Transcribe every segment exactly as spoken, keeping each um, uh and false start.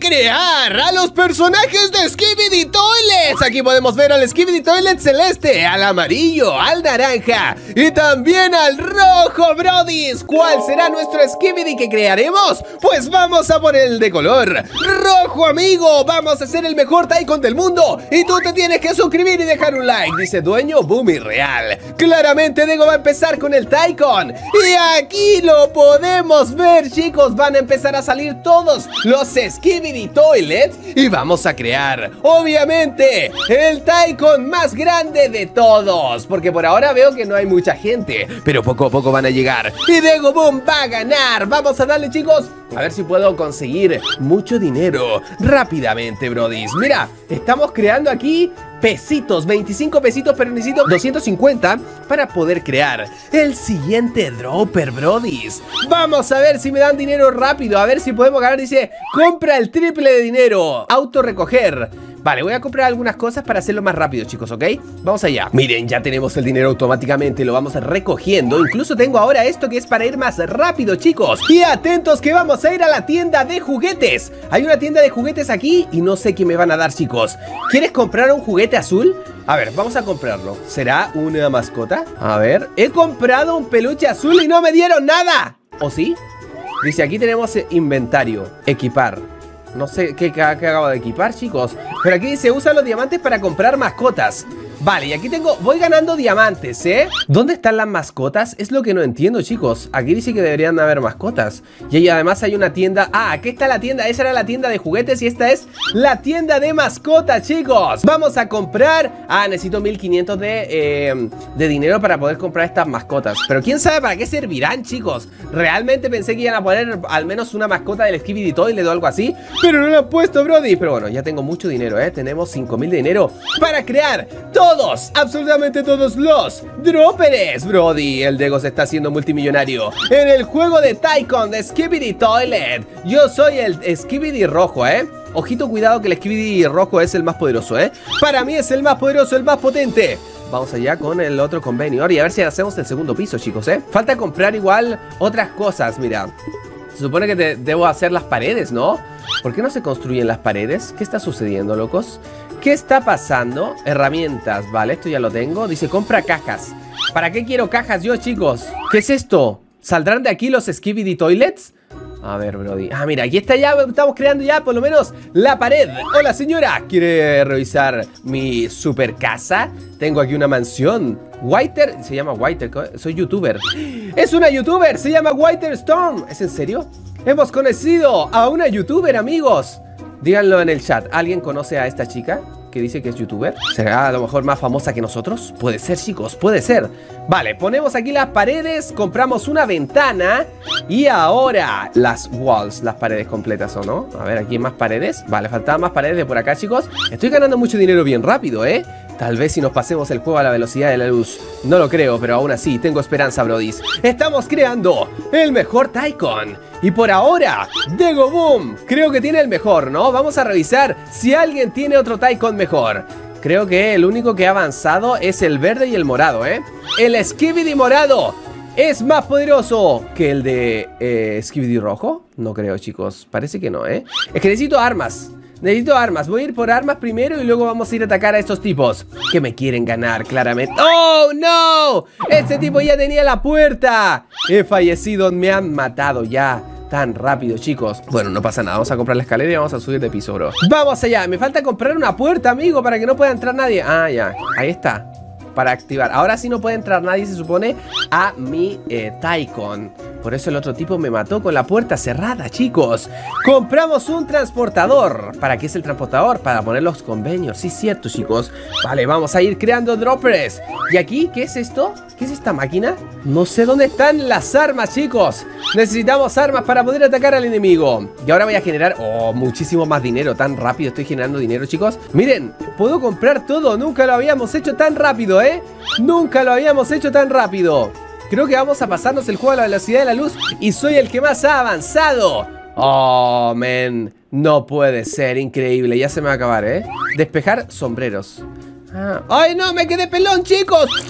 crear a los personajes de Skibidi Toilets. Aquí podemos ver al Skibidi Toilet celeste, al amarillo, al naranja y también al rojo, brodis. ¿Cuál será nuestro Skibidi que crearemos? Pues vamos a poner el de color rojo, amigo. Vamos a hacer el mejor Tycoon del mundo y tú te tienes que suscribir y dejar un like. Dice dueño boom y real. Claramente Dego va a empezar con el Tycoon y aquí lo podemos ver, chicos. Van a empezar a salir todos los Skibidi Toilets y vamos a crear, obviamente, el Tycoon más grande de todos, porque por ahora veo que no hay mucha gente, pero poco a poco van a llegar y Dego Boom va a ganar. Vamos a darle, chicos, a ver si puedo conseguir mucho dinero rápidamente, brodis. Mira, estamos creando aquí pesitos, veinticinco pesitos, pero necesito doscientos cincuenta para poder crear el siguiente dropper, brodis. Vamos a ver si me dan dinero rápido, a ver si podemos ganar. Dice, compra el triple de dinero, auto recoger. Vale, voy a comprar algunas cosas para hacerlo más rápido, chicos, ¿ok? Vamos allá. Miren, ya tenemos el dinero automáticamente, lo vamos recogiendo. Incluso tengo ahora esto que es para ir más rápido, chicos. Y atentos que vamos a ir a la tienda de juguetes. Hay una tienda de juguetes aquí y no sé qué me van a dar, chicos. ¿Quieres comprar un juguete azul? A ver, vamos a comprarlo. ¿Será una mascota? A ver, he comprado un peluche azul y no me dieron nada. ¿O sí? Dice, aquí tenemos inventario, equipar. No sé qué, qué acabo de equipar, chicos. Pero aquí dice, usa los diamantes para comprar mascotas. Vale, y aquí tengo, voy ganando diamantes, ¿eh? ¿Dónde están las mascotas? Es lo que no entiendo, chicos. Aquí dice que deberían haber mascotas. Y ahí además hay una tienda. Ah, aquí está la tienda, esa era la tienda de juguetes y esta es la tienda de mascotas, chicos. Vamos a comprar. Ah, necesito mil quinientos de, eh, de dinero para poder comprar estas mascotas. Pero quién sabe para qué servirán, chicos. Realmente pensé que iban a poner al menos una mascota del Skibidi Toilet o algo así, pero no lo han puesto, brody. Pero bueno, ya tengo mucho dinero, ¿eh? Tenemos cinco mil de dinero para crear todo. Todos, absolutamente todos los droppers, brody. El Dego se está haciendo multimillonario en el juego de Tycoon de Skibidi Toilet. Yo soy el Skibidi rojo, eh. Ojito, cuidado que el Skibidi rojo es el más poderoso, eh. Para mí es el más poderoso, el más potente. Vamos allá con el otro convenio y a ver si hacemos el segundo piso, chicos, eh. Falta comprar igual otras cosas, mira. Se supone que te debo hacer las paredes, ¿no? ¿Por qué no se construyen las paredes? ¿Qué está sucediendo, locos? ¿Qué está pasando? Herramientas, vale, esto ya lo tengo. Dice, compra cajas. ¿Para qué quiero cajas yo, chicos? ¿Qué es esto? ¿Saldrán de aquí los Skibidi Toilets? A ver, brody. Ah, mira, aquí está ya, estamos creando ya por lo menos la pared. Hola, señora, ¿quiere revisar mi super casa? Tengo aquí una mansión. Whiter, se llama Whiter, soy youtuber. Es una youtuber, se llama Whiter Storm. ¿Es en serio? Hemos conocido a una youtuber, amigos. Díganlo en el chat, ¿alguien conoce a esta chica que dice que es youtuber? ¿Será a lo mejor más famosa que nosotros? Puede ser, chicos, puede ser. Vale, ponemos aquí las paredes, compramos una ventana y ahora las walls, las paredes completas, ¿o no? A ver, aquí hay más paredes. Vale, faltaban más paredes de por acá, chicos. Estoy ganando mucho dinero bien rápido, ¿eh? Tal vez si nos pasemos el juego a la velocidad de la luz. No lo creo, pero aún así tengo esperanza, brodis. Estamos creando el mejor Tycoon. Y por ahora, Dego Boom creo que tiene el mejor, ¿no? Vamos a revisar si alguien tiene otro Tycoon mejor. Creo que el único que ha avanzado es el verde y el morado, ¿eh? El Skibidi morado es más poderoso que el de eh, Skibidi rojo. No creo, chicos. Parece que no, ¿eh? Es que necesito armas. Necesito armas, voy a ir por armas primero y luego vamos a ir a atacar a estos tipos que me quieren ganar, claramente. ¡Oh, no! Este tipo ya tenía la puerta. He fallecido, me han matado ya tan rápido, chicos. Bueno, no pasa nada, vamos a comprar la escalera y vamos a subir de piso, bro. Vamos allá, me falta comprar una puerta, amigo, para que no pueda entrar nadie. Ah, ya, ahí está. Para activar, ahora sí no puede entrar nadie, se supone, a mi eh, Tycoon. Por eso el otro tipo me mató con la puerta cerrada, chicos. Compramos un transportador. ¿Para qué es el transportador? Para poner los convenios. Sí, cierto, chicos. Vale, vamos a ir creando droppers. ¿Y aquí? ¿Qué es esto? ¿Qué es esta máquina? No sé dónde están las armas, chicos. Necesitamos armas para poder atacar al enemigo. Y ahora voy a generar, oh, muchísimo más dinero. Tan rápido estoy generando dinero, chicos. Miren, puedo comprar todo. Nunca lo habíamos hecho tan rápido, ¿eh? Nunca lo habíamos hecho tan rápido. Creo que vamos a pasarnos el juego a la velocidad de la luz y soy el que más ha avanzado. Oh, man. No puede ser, increíble. Ya se me va a acabar, ¿eh? Despejar sombreros. Ah. ¡Ay, no! ¡Me quedé pelón, chicos!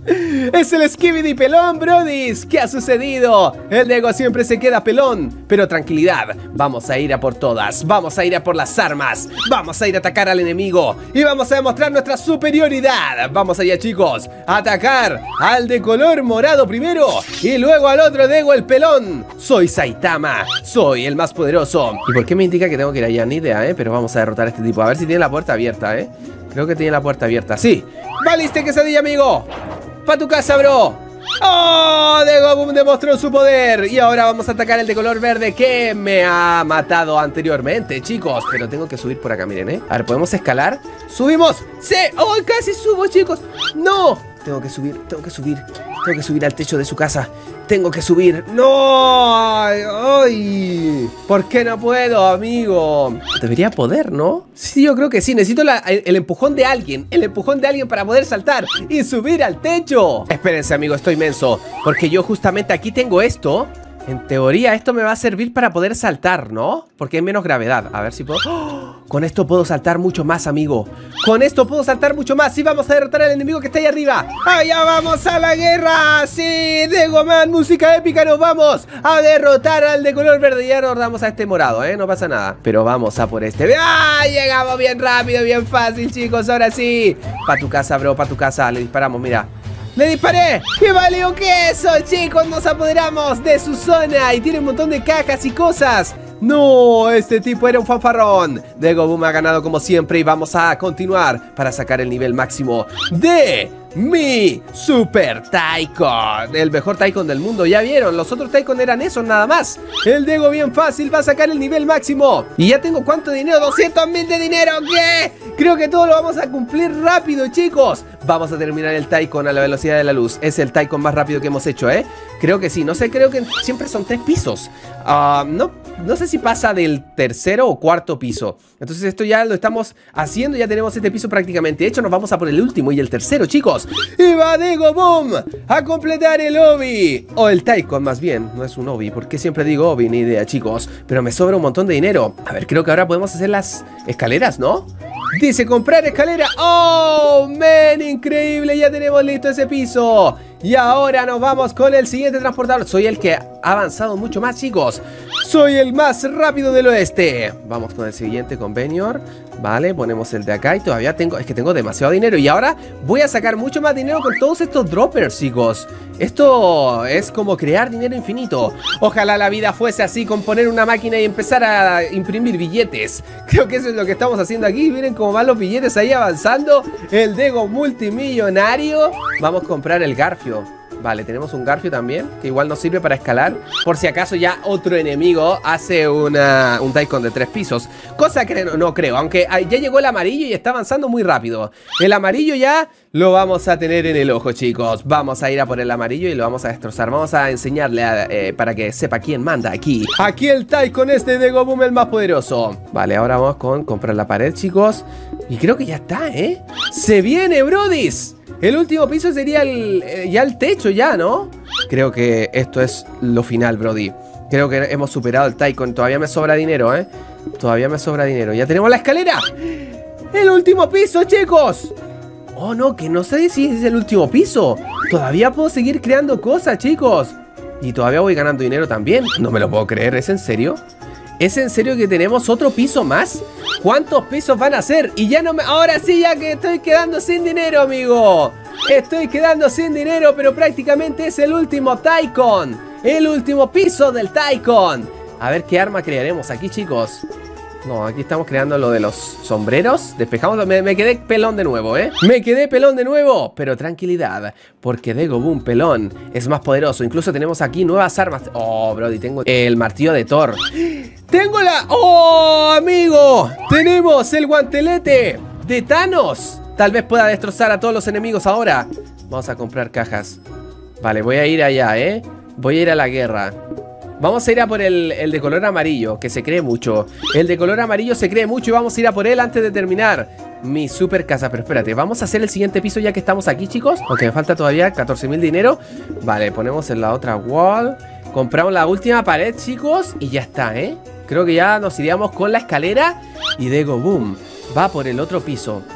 Es el Skibidi pelón, brodis. ¿Qué ha sucedido? El Dego siempre se queda pelón. Pero tranquilidad, vamos a ir a por todas. Vamos a ir a por las armas. Vamos a ir a atacar al enemigo. Y vamos a demostrar nuestra superioridad. Vamos allá, chicos. A atacar al de color morado primero. Y luego al otro Dego, el pelón. Soy Saitama. Soy el más poderoso. ¿Y por qué me indica que tengo que ir allá? Ni idea, ¿eh? Pero vamos a derrotar a este tipo. A ver si tiene la puerta abierta, ¿eh? Creo que tiene la puerta abierta. Sí. ¡Valiste, quesadilla, amigo! ¡Pa' tu casa, bro! ¡Oh! Dego Boom demostró su poder. Y ahora vamos a atacar el de color verde que me ha matado anteriormente, chicos. Pero tengo que subir por acá, miren, ¿eh? A ver, ¿podemos escalar? ¡Subimos! ¡Sí! ¡Oh! Casi subo, chicos. ¡No! Tengo que subir, tengo que subir. Tengo que subir al techo de su casa. Tengo que subir. ¡No! ¡Ay! ay. ¿Por qué no puedo, amigo? Debería poder, ¿no? Sí, yo creo que sí. Necesito la, el, el empujón de alguien. El empujón de alguien para poder saltar y subir al techo. Espérense, amigo, estoy menso. Porque yo justamente aquí tengo esto. En teoría esto me va a servir para poder saltar, ¿no? Porque hay menos gravedad. A ver si puedo... ¡Oh! Con esto puedo saltar mucho más, amigo. Con esto puedo saltar mucho más. Sí, vamos a derrotar al enemigo que está ahí arriba. ¡Allá vamos a la guerra! ¡Sí! Dego Man, música épica. Nos vamos a derrotar al de color verde. Ya nos damos a este morado, ¿eh? No pasa nada. Pero vamos a por este. ¡Ah! Llegamos bien rápido, bien fácil, chicos. Ahora sí. Pa' tu casa, bro, pa' tu casa. Le disparamos, mira. ¡Le disparé! ¡Y valió queso! Chicos, nos apoderamos de su zona. Y tiene un montón de cajas y cosas. ¡No! Este tipo era un fanfarrón. Dego Boom ha ganado como siempre. Y vamos a continuar para sacar el nivel máximo de mi Super Taikon. El mejor Taikon del mundo, ya vieron. Los otros Taikon eran esos nada más. El Dego bien fácil va a sacar el nivel máximo. Y ya tengo ¿cuánto dinero? doscientos mil de dinero. ¿Qué? Creo que todo lo vamos a cumplir rápido, chicos. Vamos a terminar el Taikon a la velocidad de la luz. Es el Taikon más rápido que hemos hecho, ¿eh? Creo que sí, no sé, creo que siempre son tres pisos. uh, no, no sé si pasa del tercero o cuarto piso. Entonces esto ya lo estamos haciendo. Ya tenemos este piso prácticamente hecho. Nos vamos a por el último y el tercero, chicos. Y va Dego Boom a completar el Obi. O el Taikon más bien, no es un Obi. ¿Por qué siempre digo Obi? Ni idea, chicos. Pero me sobra un montón de dinero. A ver, creo que ahora podemos hacer las escaleras, ¿no? Dice comprar escalera. ¡Oh, man! Increíble, ya tenemos listo ese piso. Y ahora nos vamos con el siguiente transportador. Soy el que ha avanzado mucho más, chicos. Soy el más rápido del oeste. Vamos con el siguiente convenio. Vale, ponemos el de acá y todavía tengo... Es que tengo demasiado dinero. Y ahora voy a sacar mucho más dinero con todos estos droppers, chicos. Esto es como crear dinero infinito. Ojalá la vida fuese así, con poner una máquina y empezar a imprimir billetes. Creo que eso es lo que estamos haciendo aquí. Miren cómo van los billetes ahí avanzando. El Dego multimillonario. Vamos a comprar el Garfio. Vale, tenemos un Garfio también, que igual nos sirve para escalar. Por si acaso ya otro enemigo hace una, un Taikon de tres pisos. Cosa que no, no creo, aunque ya llegó el amarillo y está avanzando muy rápido. El amarillo ya lo vamos a tener en el ojo, chicos. Vamos a ir a por el amarillo y lo vamos a destrozar. Vamos a enseñarle a, eh, para que sepa quién manda aquí. Aquí el Taikon este de Dego Boom, el más poderoso. Vale, ahora vamos con comprar la pared, chicos. Y creo que ya está, ¿eh? ¡Se viene, brodis! El último piso sería el, eh, ya el techo ya, ¿no? Creo que esto es lo final, brody. Creo que hemos superado el Taikon. Todavía me sobra dinero, ¿eh? Todavía me sobra dinero. ¡Ya tenemos la escalera! ¡El último piso, chicos! Oh, no, que no sé si es el último piso. Todavía puedo seguir creando cosas, chicos. Y todavía voy ganando dinero también. No me lo puedo creer, ¿es en serio? ¿Es en serio que tenemos otro piso más? ¿Cuántos pisos van a ser? Y ya no me... Ahora sí, ya que estoy quedando sin dinero, amigo. Estoy quedando sin dinero, pero prácticamente es el último Taikon. El último piso del Taikon. A ver qué arma crearemos aquí, chicos. No, aquí estamos creando lo de los sombreros. Despejamos, me, me quedé pelón de nuevo, ¿eh? Me quedé pelón de nuevo, pero tranquilidad, porque Dego Boom pelón es más poderoso. Incluso tenemos aquí nuevas armas. Oh, brody, tengo el martillo de Thor. Tengo la... ¡Oh, amigo! Tenemos el guantelete de Thanos. Tal vez pueda destrozar a todos los enemigos ahora. Vamos a comprar cajas. Vale, voy a ir allá, ¿eh? Voy a ir a la guerra. Vamos a ir a por el, el de color amarillo, que se cree mucho. El de color amarillo se cree mucho y vamos a ir a por él antes de terminar mi super casa. Pero espérate, vamos a hacer el siguiente piso ya que estamos aquí, chicos. Aunque me falta todavía catorce mil dinero. Vale, ponemos en la otra wall. Compramos la última pared, chicos, y ya está, ¿eh? Creo que ya nos iríamos con la escalera. Y Dego Boom va por el otro piso.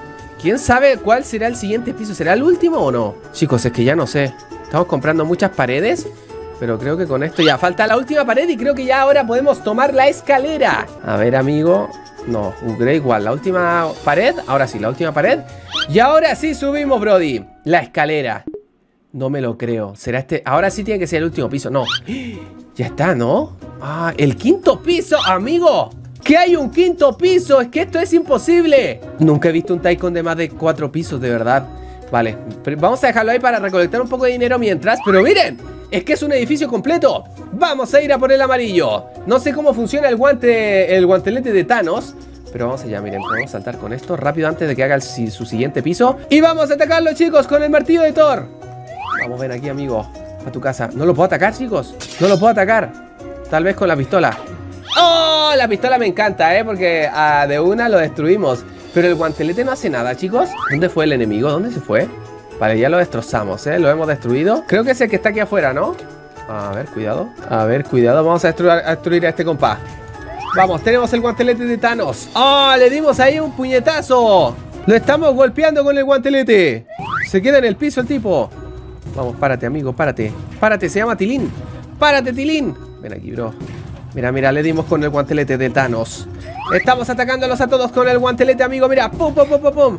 ¿Quién sabe cuál será el siguiente piso? ¿Será el último o no? Chicos, es que ya no sé. Estamos comprando muchas paredes, pero creo que con esto ya falta la última pared y creo que ya ahora podemos tomar la escalera. A ver, amigo. No, upgrade igual. La última pared. Ahora sí, la última pared. Y ahora sí subimos, Brody. La escalera. No me lo creo. ¿Será este? Ahora sí tiene que ser el último piso. No. Ya está, ¿no? Ah, el quinto piso, amigo. ¿Qué hay un quinto piso? Es que esto es imposible. Nunca he visto un Tycoon de más de cuatro pisos, de verdad. Vale, vamos a dejarlo ahí para recolectar un poco de dinero mientras. Pero miren, es que es un edificio completo. Vamos a ir a por el amarillo. No sé cómo funciona el guante, el guantelete de Thanos, pero vamos allá, miren, podemos saltar con esto rápido antes de que haga el, su siguiente piso. Y vamos a atacarlo, chicos, con el martillo de Thor. Vamos, ven aquí, amigo, a tu casa. ¿No lo puedo atacar, chicos? No lo puedo atacar. Tal vez con la pistola. ¡Oh! La pistola me encanta, ¿eh? Porque uh, de una lo destruimos. Pero el guantelete no hace nada, chicos. ¿Dónde fue el enemigo? ¿Dónde se fue? Vale, ya lo destrozamos, ¿eh? Lo hemos destruido. Creo que es el que está aquí afuera, ¿no? A ver, cuidado. A ver, cuidado. Vamos a destruir a, destruir a este compás. Vamos, tenemos el guantelete de Thanos. ¡Oh! Le dimos ahí un puñetazo. Lo estamos golpeando con el guantelete. Se queda en el piso el tipo. Vamos, párate, amigo, párate. Párate, se llama Tilín. Párate, Tilín. Ven aquí, bro. Mira, mira, le dimos con el guantelete de Thanos. Estamos atacándolos a todos con el guantelete, amigo. Mira, pum, pum, pum, pum, pum.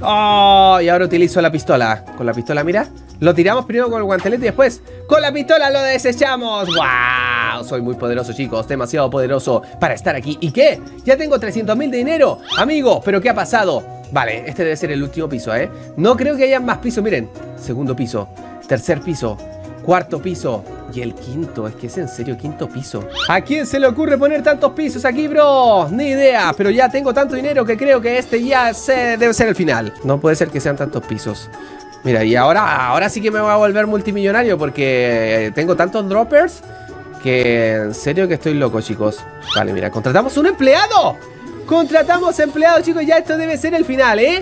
Oh, y ahora utilizo la pistola. Con la pistola, mira. Lo tiramos primero con el guantelete y después con la pistola lo desechamos. ¡Wow! Soy muy poderoso, chicos. Demasiado poderoso para estar aquí. ¿Y qué? Ya tengo trescientos mil de dinero. Amigo, ¿pero qué ha pasado? Vale, este debe ser el último piso, ¿eh? No creo que haya más pisos. Miren, segundo piso, tercer piso, cuarto piso y el quinto. Es que es en serio, quinto piso. ¿A quién se le ocurre poner tantos pisos aquí, bro? Ni idea, pero ya tengo tanto dinero que creo que este ya se, debe ser el final. No puede ser que sean tantos pisos. Mira, y ahora, ahora sí que me voy a volver multimillonario porque tengo tantos droppers que en serio que estoy loco, chicos. Vale, mira, contratamos un empleado. Contratamos empleado, chicos, ya esto debe ser el final, ¿eh?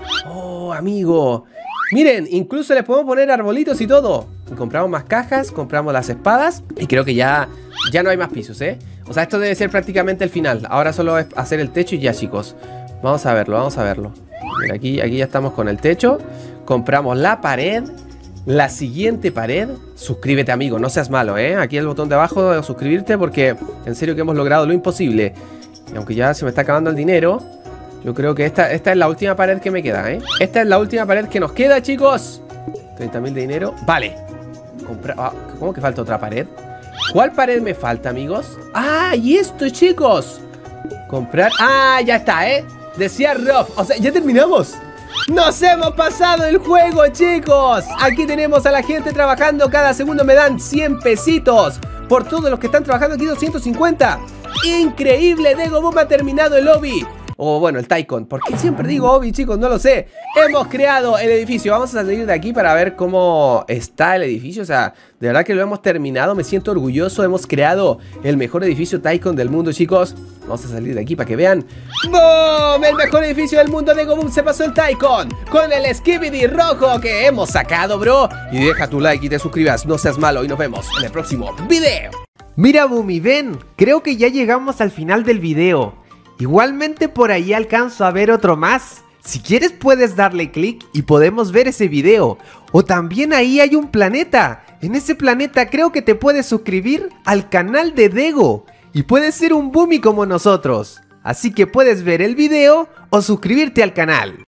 Oh, amigo. Miren, incluso les podemos poner arbolitos y todo. Y compramos más cajas, compramos las espadas. Y creo que ya, ya no hay más pisos, ¿eh? O sea, esto debe ser prácticamente el final. Ahora solo es hacer el techo y ya, chicos. Vamos a verlo, vamos a verlo. Mira, aquí, aquí ya estamos con el techo. Compramos la pared. La siguiente pared. Suscríbete, amigo, no seas malo, ¿eh? Aquí el botón de abajo de suscribirte porque en serio que hemos logrado lo imposible. Y aunque ya se me está acabando el dinero, yo creo que esta, esta es la última pared que me queda, ¿eh? Esta es la última pared que nos queda, chicos. treinta mil de dinero. Vale. Compra... Ah, ¿cómo que falta otra pared? ¿Cuál pared me falta, amigos? ¡Ah! Y esto, chicos. Comprar... ¡Ah! Ya está, ¿eh? Decía Rob. O sea, ya terminamos. ¡Nos hemos pasado el juego, chicos! Aquí tenemos a la gente trabajando. Cada segundo me dan cien pesitos. Por todos los que están trabajando aquí, doscientos cincuenta. ¡Increíble! Dego Boom ha terminado el lobby. O bueno, el Tycoon. ¿Por qué siempre digo Obi, chicos? No lo sé. Hemos creado el edificio. Vamos a salir de aquí para ver cómo está el edificio. O sea, de verdad que lo hemos terminado. Me siento orgulloso. Hemos creado el mejor edificio Tycoon del mundo, chicos. Vamos a salir de aquí para que vean. ¡Boom! El mejor edificio del mundo de Goboom. Se pasó el Tycoon con el Skibidi rojo que hemos sacado, bro. Y deja tu like y te suscribas. No seas malo. Y nos vemos en el próximo video. Mira, Bumi, ven. Creo que ya llegamos al final del video. Igualmente por ahí alcanzo a ver otro más. Si quieres puedes darle clic y podemos ver ese video. O también ahí hay un planeta. En ese planeta creo que te puedes suscribir al canal de Dego. Y puedes ser un Bumi como nosotros. Así que puedes ver el video o suscribirte al canal.